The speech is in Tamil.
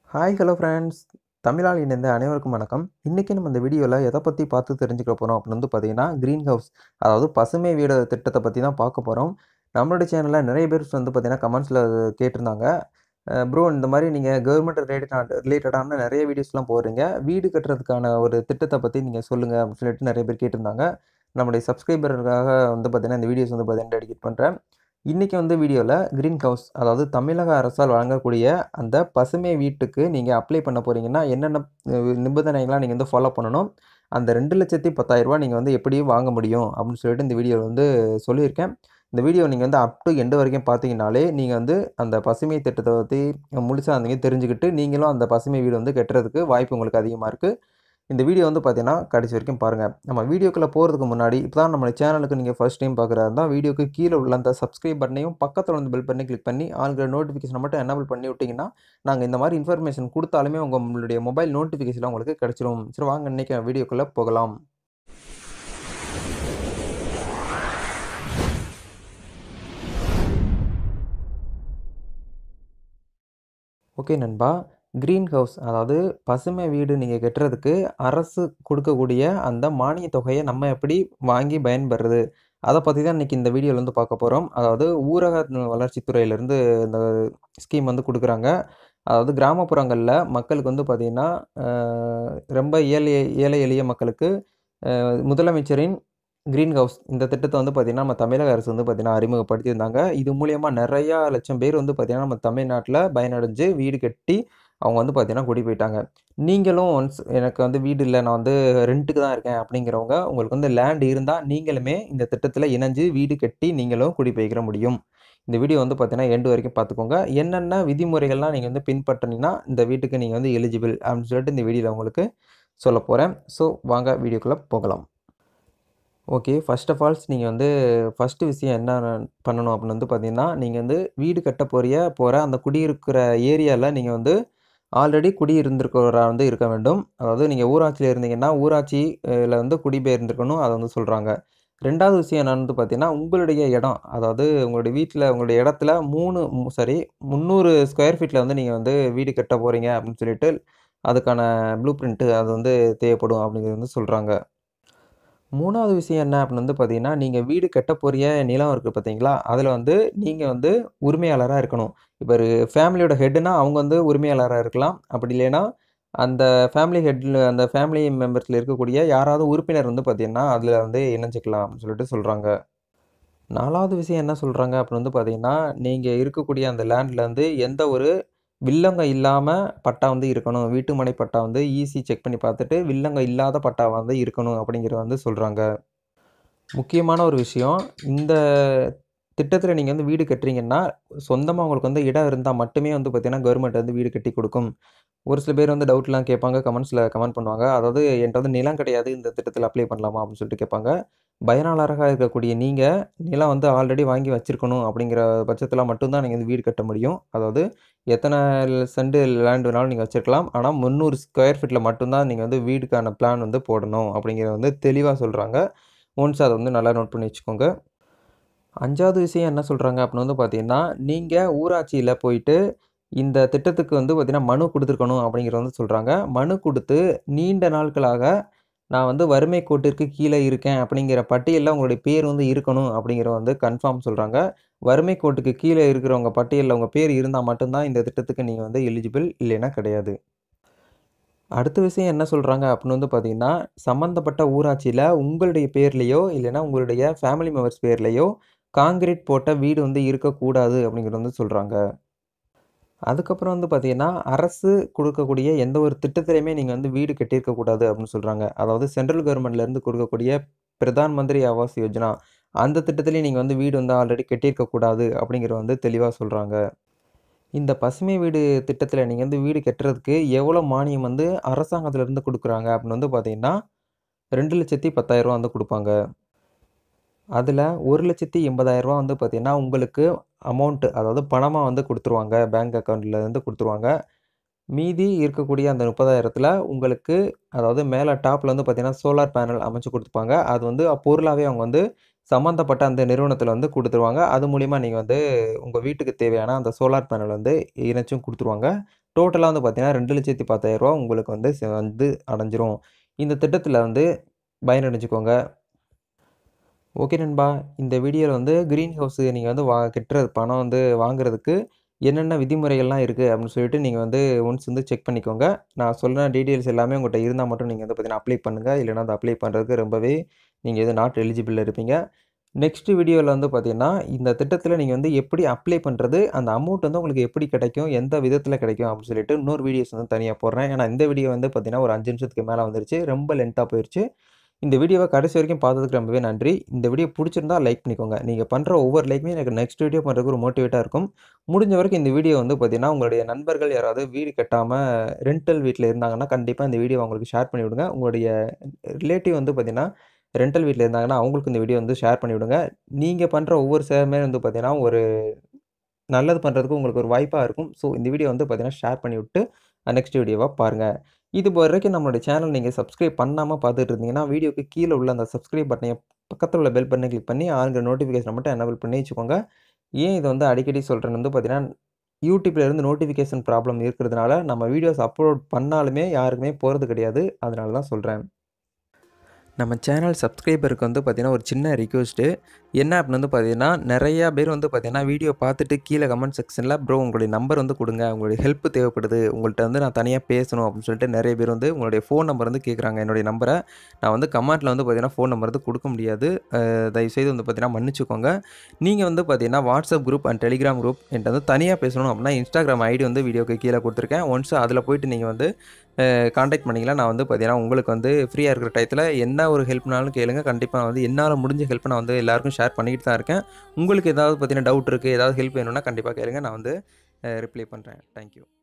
Hi hello friends. தமிழால் இணைந்த அனைவருக்கும் வணக்கம். இன்றைக்கி நம்ம இந்த வீடியோவில் எதை பற்றி பார்த்து தெரிஞ்சுக்க போகிறோம் அப்படின்னு வந்து பார்த்தீங்கன்னா, க்ரீன் ஹவுஸ் அதாவது பசுமை வீடு திட்டத்தை பற்றி தான் பார்க்க போகிறோம். நம்மளுடைய சேனலில் நிறைய பேர் வந்து பார்த்தீங்கன்னா கமெண்ட்ஸில் கேட்டிருந்தாங்க. ப்ரோ இந்த மாதிரி நீங்கள் கவர்மெண்ட் ரிலேட்டடான நிறைய வீடியோஸ்லாம் போடுறீங்க. வீடு கட்டுறதுக்கான ஒரு திட்டத்தை பற்றி நீங்கள் சொல்லுங்கள் அப்படின்னு சொல்லிட்டு நிறைய பேர் கேட்டிருந்தாங்க. நம்முடைய சப்ஸ்கிரைபருக்காக வந்து பார்த்தீங்கன்னா இந்த வீடியோஸ் வந்து பார்த்தீங்கன்னா டெடிகேட் பண்ணுறேன். இன்றைக்கி வந்து வீடியோவில் க்ரீன் ஹவுஸ் அதாவது தமிழக அரசால் வழங்கக்கூடிய அந்த பசுமை வீட்டுக்கு நீங்கள் அப்ளை பண்ண போகிறீங்கன்னா என்னென்ன நிபந்தனைகள்லாம் நீங்கள் வந்து ஃபாலோ பண்ணணும், அந்த 2,10,000 நீங்கள் வந்து எப்படி வாங்க முடியும் அப்படின்னு சொல்லிட்டு இந்த வீடியோவில் வந்து சொல்லியிருக்கேன். இந்த வீடியோ நீங்கள் வந்து அப் டு எண்டு வரைக்கும் பார்த்தீங்கனாலே நீங்கள் வந்து அந்த பசுமை திட்டத்தை பற்றி முழுசாக நீங்கள் தெரிஞ்சுக்கிட்டு நீங்களும் அந்த பசுமை வீடு வந்து கட்டுறதுக்கு வாய்ப்பு உங்களுக்கு அதிகமாக இருக்குது. இந்த வீடியோ வந்து பார்த்தீங்கன்னா கடைசி வரைக்கும் பாருங்கள். நம்ம வீடியோக்குள்ளே போகிறதுக்கு முன்னாடி இப்போ தான் நம்ம சேனலுக்கு நீங்கள் ஃபர்ஸ்ட் டைம் பார்க்குறதா இருந்தால் வீடியோக்கு கீழே உள்ள அந்த சப்ஸ்கிரைப் பட்டனையும் பக்கத்தில் வந்து பெல் பண்ணி கிளிக் பண்ணி ஆளுங்கிற நோட்டிஃபிகேஷனை மட்டும் எனேபிள் பண்ணி விட்டிங்கன்னா நாங்கள் இந்த மாதிரி இன்ஃபர்மேஷன் கொடுத்தாலுமே உங்களுடைய மொபைல் நோட்டிஃபிகேஷன் உங்களுக்கு கிடச்சிரும். சரி வாங்க இன்றைக்கி வீடியோக்குள்ளே போகலாம். ஓகே நண்பா, க்ரீன் ஹவுஸ் அதாவது பசுமை வீடு நீங்கள் கட்டுறதுக்கு அரசு கொடுக்கக்கூடிய அந்த மானிய தொகையை நம்ம எப்படி வாங்கி பயன்பெறுறது அதை பற்றி தான் இன்றைக்கி இந்த வீடியோவில் வந்து பார்க்க போகிறோம். அதாவது ஊரக வளர்ச்சித்துறையிலேருந்து இந்த ஸ்கீம் வந்து கொடுக்குறாங்க. அதாவது கிராமப்புறங்களில் மக்களுக்கு வந்து பார்த்திங்கன்னா ரொம்ப ஏழை எளிய மக்களுக்கு முதலமைச்சரின் க்ரீன் ஹவுஸ் இந்த திட்டத்தை வந்து பார்த்திங்கன்னா நம்ம தமிழக அரசு வந்து பார்த்திங்கன்னா அறிமுகப்படுத்தியிருந்தாங்க. இது மூலியமாக நிறையா லட்சம் பேர் வந்து பார்த்திங்கன்னா நம்ம தமிழ்நாட்டில் பயனடைஞ்சு வீடு கட்டி அவங்க வந்து பார்த்திங்கன்னா குடி போயிட்டாங்க. நீங்களும் ஒன்ஸ் எனக்கு வந்து வீடு இல்லை, நான் வந்து ரெண்ட்டுக்கு தான் இருக்கேன் அப்படிங்கிறவங்க உங்களுக்கு வந்து லேண்ட் இருந்தால் நீங்களுமே இந்த திட்டத்தில் இணைஞ்சு வீடு கட்டி நீங்களும் குடி போய்க்கிற முடியும். இந்த வீடியோ வந்து பார்த்தீங்கன்னா எண்டு வரைக்கும் பார்த்துக்கோங்க. என்னென்ன விதிமுறைகள்லாம் நீங்கள் வந்து பின்பற்றினீங்கன்னா இந்த வீட்டுக்கு நீங்கள் வந்து எலிஜிபிள் அப்படின்னு சொல்லிட்டு இந்த வீடியோவில் உங்களுக்கு சொல்ல போகிறேன். ஸோ வாங்க வீடியோக்குள்ளே போகலாம். ஓகே, ஃபர்ஸ்ட் ஆஃப் ஆல்ஸ் நீங்கள் வந்து ஃபஸ்ட்டு விஷயம் என்ன பண்ணணும் அப்படின்னு வந்து பார்த்தீங்கன்னா, நீங்கள் வந்து வீடு கட்ட போகிற அந்த குடியிருக்கிற ஏரியாவில் நீங்கள் வந்து ஆல்ரெடி குடியிருந்திருக்கிறவரா வந்து இருக்க வேண்டும். அதாவது நீங்கள் ஊராட்சியில் இருந்தீங்கன்னா ஊராட்சியில் வந்து குடிபெயர்ந்திருக்கணும் அதை வந்து சொல்கிறாங்க. 2வது விஷயம் என்னன்னு வந்து பார்த்தீங்கன்னா, உங்களுடைய இடம் அதாவது உங்களுடைய வீட்டில் உங்களுடைய இடத்துல 300 ஸ்கொயர் ஃபீட்டில் வந்து நீங்கள் வந்து வீடு கட்ட போகிறீங்க அப்படின்னு சொல்லிட்டு அதுக்கான ப்ளூ பிரிண்ட்டு அது வந்து தேவைப்படும் அப்படிங்கிறது வந்து சொல்கிறாங்க. 3வது விஷயம் என்ன அப்படின்னு வந்து பார்த்தீங்கன்னா, நீங்க வீடு கட்டப்போறிய நிலம் இருக்கு பார்த்தீங்களா? அதில வந்து நீங்க வந்து உரிமையாளரா இருக்கணும். இப்ப ஒரு ஃபேமிலியோட ஹெட்டுனா அவங்க வந்து உரிமையாளரா இருக்கலாம். அப்படி இல்லைன்னா, அந்த அந்த ஃபேமிலி மெம்பர்ஸ்ல இருக்கக்கூடிய யாராவது உறுப்பினர் வந்து பார்த்தீங்கன்னா, அதில வந்து இணைஞ்சுக்கலாம் அப்படின்னு சொல்லிட்டு சொல்றாங்க. 4வது விஷயம் என்ன சொல்றாங்க அப்படின்னு வந்து பார்த்தீங்கன்னா, நீங்க இருக்கக்கூடிய அந்த லேண்ட்ல வந்து எந்த ஒரு வில்லங்கம் இல்லாம பட்டா வந்து இருக்கணும். வீட்டு மனை பட்டா வந்து ஈசி செக் பண்ணி பார்த்துட்டு, வில்லங்கம் இல்லாத பட்டா வந்து இருக்கணும் அப்படிங்கிறத வந்து சொல்றாங்க. முக்கியமான ஒரு விஷயம், இந்த திட்டத்தில நீங்க வந்து வீடு கட்டுறீங்கன்னா, சொந்தமா உங்களுக்கு வந்து இடம் இருந்தா மட்டுமே வந்து பார்த்தீங்கன்னா, கவர்மெண்ட் வந்து வீடு கட்டிக் குடுக்கும். ஒரு சில பேர் வந்து டவுட்லாம் கேட்பாங்க. கமெண்ட்ஸ்ல கமெண்ட் பண்ணுவாங்க. அதாவது என்ட்ட வந்து நிலம் கிடையாது. இந்த திட்டத்தில அப்ளை பண்ணலாமா? அப்படின்னு சொல்லிட்டு கேட்பாங்க. பயனாளராக இருக்கக்கூடிய நீங்க, நிலம் வந்து ஆல்ரெடி வாங்கி வச்சிருக்கணும் அப்படிங்கிற பட்சத்தில மட்டும் தான் நீங்க வந்து வீடு கட்ட முடியும். அதாவது எத்தன சென்ட் லேண்ட் வேணாலும் நீங்க வச்சிருக்கலாம். ஆனா 300 ஸ்கொயர் ஃபீட்ல மட்டும் தான் நீங்க வந்து வீடுக்கான பிளான் வந்து போடணும் அப்படிங்கிறத வந்து தெளிவா சொல்றாங்க. ஒன்ஸ் அத வந்து நல்லா நோட் பண்ணி வச்சுக்கோங்க. 5வது விஷயம் என்ன சொல்றாங்க அப்படின்னு வந்து பார்த்தீங்கன்னா, நீங்க ஊராட்சியில போயிட்டு இந்த திட்டத்துக்கு வந்து பார்த்தீங்கன்னா, மனு குடுத்துருக்கணும் அப்படிங்கிறத வந்து சொல்றாங்க. மனு குடுத்து நீண்ட நாட்களாக நான் வந்து வறுமை கோட்டிற்கு கீழ இருக்கேன் அப்படிங்கிற பட்டியல்ல உங்களுடைய பேர் வந்து இருக்கணும் அப்படிங்கிறத வந்து கன்ஃபார்ம் சொல்றாங்க. வறுமை கோட்டுக்கு கீழ இருக்கிறவங்க பட்டியல்ல உங்க பேர் இருந்தா மட்டும் தான் இந்த திட்டத்துக்கு நீங்க வந்து எலிஜிபிள் இல்லைன்னா கிடையாது. அடுத்த விஷயம் என்ன சொல்றாங்க அப்படின்னு வந்து பார்த்தீங்கன்னா, சம்மந்தப்பட்ட ஊராட்சியில உங்களுடைய பேர்லயோ, இல்லைன்னா உங்களுடைய ஃபேமிலி மெம்பர்ஸ் பேர்லயோ கான்கிரீட் போட்ட வீடு வந்து இருக்கக்கூடாது அப்படிங்கிறத வந்து சொல்றாங்க. அதுக்கப்புறம் வந்து பார்த்தீங்கன்னா, அரசு குடுக்கக்கூடிய எந்த ஒரு திட்டத்திலயுமே நீங்க வந்து வீடு கட்டியிருக்கக்கூடாது அப்படின்னு சொல்றாங்க. அதாவது சென்ட்ரல் கவர்மெண்ட்லேருந்து குடுக்கக்கூடிய பிரதான் மந்திரி ஆவாஸ் யோஜனா, அந்த திட்டத்திலயும் நீங்க வந்து வீடு வந்து ஆல்ரெடி கட்டியிருக்கக்கூடாது அப்படிங்கிறத வந்து தெளிவா சொல்றாங்க. இந்த பசுமை வீடு திட்டத்தில நீங்க வந்து வீடு கட்டுறதுக்கு எவ்வளோ மானியம் வந்து அரசாங்கத்திலருந்து குடுக்குறாங்க அப்படின்னு வந்து பார்த்தீங்கன்னா, ரூ. 2,10,000 வந்து குடுப்பாங்க. அதில ரூ. 1,80,000 வந்து பார்த்தீங்கன்னா, உங்களுக்கு அமௌண்ட் அதாவது பணமா வந்து குடுத்துருவாங்க. பேங்க் அக்கவுண்ட்லேருந்து குடுத்துருவாங்க. மீதி இருக்கக்கூடிய அந்த 30,000த்துல உங்களுக்கு அதாவது மேல டாப்ல வந்து பார்த்தீங்கன்னா, சோலார் பேனல் அமைச்சு குடுத்துப்பாங்க. அது வந்து பொருளாவே அவங்க வந்து சம்மந்தப்பட்ட அந்த நிறுவனத்தில வந்து குடுத்துருவாங்க. அது மூலியமா நீங்க வந்து உங்க வீட்டுக்கு தேவையான அந்த சோலார் பேனல் வந்து இணைச்சும் குடுத்துருவாங்க. டோட்டலா வந்து பார்த்தீங்கன்னா, ரூ. 2,10,000 உங்களுக்கு வந்து அடைஞ்சிரும். இந்த திட்டத்தில வந்து பயனடைஞ்சுக்கோங்க. ஓகே நண்பா. இந்த வீடியோல வந்து கிரீன் ஹவுஸ் நீங்க வந்து கட்டுறது பணம் வந்து வாங்குறதுக்கு என்னென்ன விதிமுறைகள்லாம் இருக்கு அப்படின்னு சொல்லிட்டு நீங்க வந்து ஒன்ஸ் வந்து செக் பண்ணிக்கோங்க. நான் சொன்ன டீட்டெயில்ஸ் எல்லாமே உங்கள்ட்ட இருந்தா மட்டும் நீங்க வந்து பார்த்தீங்கன்னா, அப்ளை பண்ணுங்க. இல்லன்னா அத அப்ளை பண்றதுக்கு ரொம்பவே நீங்க நாட் எலிஜிபிள் இருப்பீங்க. நெக்ஸ்ட் வீடியோல வந்து பார்த்தீங்கன்னா, இந்த திட்டத்தில நீங்க வந்து எப்படி அப்ளை பண்றது? அந்த அமௌண்ட் வந்து உங்களுக்கு எப்படி கிடைக்கும்? எந்த விதத்தில கிடைக்கும்? அப்படின்னு சொல்லிட்டு இன்னொரு வீடியோஸ் வந்து தனியா போடுறேன். ஏன்னா இந்த வீடியோ வந்து பார்த்தீங்கன்னா, ஒரு 5 நிமிஷத்துக்கு மேல வந்துருச்சு. ரொம்ப லென்த்தா போயிருச்சு. இந்த வீடியோவ கடைசி வரைக்கும் பார்த்ததுக்கு ரொம்பவே நன்றி. இந்த வீடியோ புடிச்சிருந்தா லைக் பண்ணிக்கோங்க. நீங்க பண்ற ஒவ்வொரு லைக்குமே எனக்கு நெக்ஸ்ட் வீடியோ பண்றதுக்கு ஒரு மோட்டிவேட்டா இருக்கும். முடிஞ்ச வரைக்கும் இந்த வீடியோ வந்து பார்த்தீங்கன்னா, உங்களுடைய நண்பர்கள் யாராவது வீடு கட்டாம ரென்டல் வீட்ல இருந்தாங்கன்னா, கண்டிப்பா இந்த வீடியோவ அவங்களுக்கு ஷேர் பண்ணி விடுங்க. உங்களுடைய ரிலேட்டிவ் வந்து பார்த்தீங்கன்னா, ரென்டல் வீட்ல இருந்தாங்கன்னா, அவங்களுக்கும் இந்த வீடியோ வந்து ஷேர் பண்ணி விடுங்க. நீங்க பண்ற ஒவ்வொரு ஷேருமே வந்து பார்த்தீங்கன்னா, ஒரு நல்லது பண்றதுக்கு உங்களுக்கு ஒரு வாய்ப்பா இருக்கும். ஸோ இந்த வீடியோ வந்து பார்த்தீங்கன்னா, ஷேர் பண்ணிவிட்டு நெக்ஸ்ட் வீடியோவ பாருங்க. இது வரைக்கும் நம்மளுடைய சேனல் நீங்க சப்ஸ்கிரைப் பண்ணாம பார்த்துட்டு இருந்தீங்கன்னா, வீடியோக்கு கீழ உள்ள அந்த சப்ஸ்கிரைப் பட்டனைய பக்கத்துல உள்ள பெல் பட்டனை கிளிக் பண்ணி ஆல்ங்கிற நோட்டிஃபிகேஷன மட்டும் எனேபிள் பண்ணி வச்சுக்கோங்க. ஏன் இத வந்து அடிக்கடி சொல்றேன்னு வந்து பார்த்தீங்கன்னா, YouTubeல இருந்து நோட்டிஃபிகேஷன் ப்ராப்ளம் இருக்கிறதுனால, நம்ம வீடியோஸ் அப்லோட் பண்ணாலுமே யாருக்குமே போறது கிடையாது. அதனால தான் சொல்றேன். நம்ம சேனல் சப்ஸ்கிரைபருக்கு வந்து பார்த்தீங்கன்னா, ஒரு சின்ன ரிக்வெஸ்ட்டு. என்ன அப்படின்னு வந்து பார்த்தீங்கன்னா, நெறையா பேர் வந்து பார்த்தீங்கன்னா, வீடியோ பார்த்துட்டு கீழ கமெண்ட் செக்ஷன்ல ப்ரோ உங்களுடைய நம்பர் வந்து குடுங்க. உங்களுடைய ஹெல்ப் தேவைப்படுது. உங்கள்ட்ட வந்து நான் தனியா பேசணும் அப்படின்னு சொல்லிட்டு நெறைய பேர் வந்து உங்களுடைய ஃபோன் நம்பர் வந்து கேட்குறாங்க. என்னுடைய நம்பர நான் வந்து கமெண்ட்ல வந்து பார்த்தீங்கன்னா, ஃபோன் நம்பர் வந்து குடுக்க முடியாது. தயவுசெய்து வந்து பார்த்தீங்கன்னா, மன்னிச்சுக்கோங்க. நீங்க வந்து பார்த்தீங்கன்னா, WhatsApp group and Telegram group என்ட்ட வந்து தனியா பேசணும் அப்படின்னா, Instagram ஐடி வந்து வீடியோக்கு கீழ குடுத்துருக்கேன். ஒன்ஸ் அதில போயிட்டு நீங்க வந்து கான்டாக்ட் பண்ணீங்கன்னா, நான் வந்து பார்த்தீங்கன்னா, உங்களுக்கு வந்து ஃப்ரீயா இருக்கிற டயத்துல என்ன ஒரு ஹெல்ப்னாலும் கேளுங்க. கண்டிப்பா வந்து என்னால முடிஞ்ச ஹெல்ப்ப நான் வந்து எல்லாருக்கும் ஷேர் பண்ணிக்கிட்டு தான் இருக்கேன். உங்களுக்கு ஏதாவது பார்த்தீங்கன்னா, டவுட் இருக்கு, ஏதாவது ஹெல்ப் வேணும்னா கண்டிப்பா கேளுங்க. நான் வந்து ரிப்ளை பண்றேன். Thank you.